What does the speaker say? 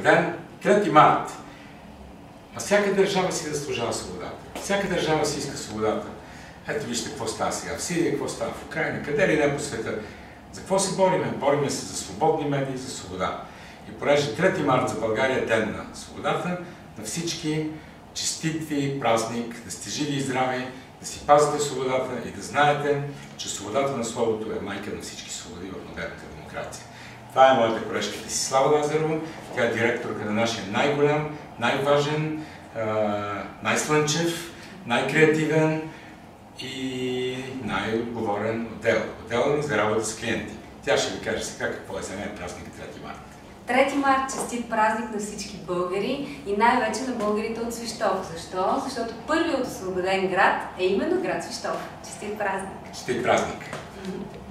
ден, 3 март. А всяка държава си заслужава свободата. Всяка държава си иска свободата. Ето вижте какво става сега в Сирия, какво става в Украина, къде ли не по света. За какво се бориме? Бориме се за свободни медии, за свобода. И понеже 3 март за България е ден на свободата, на всички честит ви празник, да сте живи и здрави, да си пазите свободата и да знаете, че свободата на словото е майка на всички свободи в модерната демокрация. Това е моята колежка Десислава Лазарова. Тя е директорка на нашия най-голям, най-важен, най-слънчев, най-креативен и най-отговорен отдел. Отдел за работа с клиенти. Тя ще ви каже сега какво е за мен празник 3 марта. 3 март честит празник на всички българи и най-вече на българите от Свищов. Защо? Защото първият освободен град е именно град Свищов. Честит празник! Честит празник!